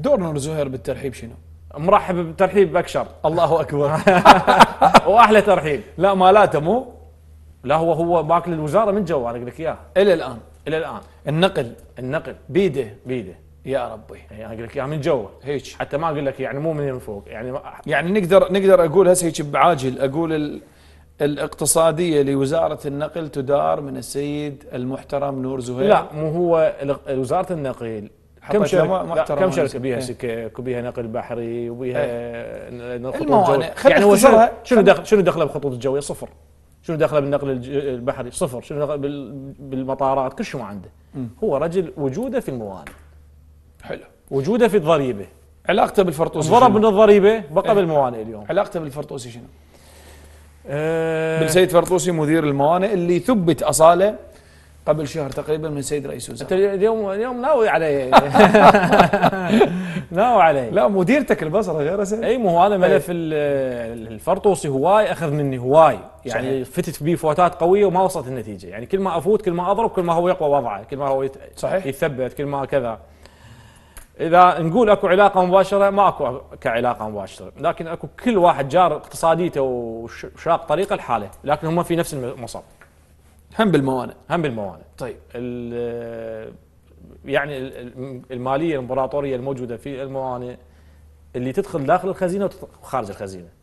دور نور زهير بالترحيب شنو؟ مرحب بترحيب اكشر. الله اكبر. واحلى ترحيب. لا مالاته مو. لا هو ماكل الوزاره من جوا، انا اقول لك اياها الى الان. الى الان. النقل بيده. يا ربي. يعني انا اقول لك اياها من جوا هيك. حتى ما اقول لك يعني مو من فوق يعني. يعني نقدر اقول هسه هيك بعاجل، اقول الاقتصاديه لوزاره النقل تدار من السيد المحترم نور زهير. لا مو هو وزاره النقل كم شركه، كم شركه بيها سكك وبيها نقل بحري وبيها الموانئ. يعني هو شنو دخله بالخطوط الجويه؟ صفر. شنو دخله بالنقل البحري؟ صفر. شنو دخله بالمطارات؟ كل شيء ما عنده. هو رجل وجوده في الموانئ. حلو. وجوده في الضريبه. علاقته بالفرطوسي ضرب من الضريبه بقى بالموانئ اليوم. علاقته بالفرطوسي شنو؟ بالسيد فرطوسي مدير الموانئ اللي ثبت اصاله قبل شهر تقريبا من السيد رئيس الوزراء. انت اليوم ناوي علي. ناوي علي. لا مديرتك البصره غير اسد. اي مو هو انا ملف الفرطوسي هواي اخذ مني هواي يعني. صحيح. فتت بيه فوتات قويه وما وصلت النتيجه يعني. كل ما افوت كل ما اضرب كل ما هو يقوى وضعه، كل ما هو صحيح. يثبت كل ما كذا. اذا نقول اكو علاقه مباشره ما اكو كعلاقه مباشره، لكن اكو كل واحد جار اقتصاديته وشاق طريقه لحاله، لكن هم في نفس المصب. هم بالموانئ. طيب يعني الماليه الامبراطوريه الموجوده في الموانئ اللي تدخل داخل الخزينه وخارج الخزينه.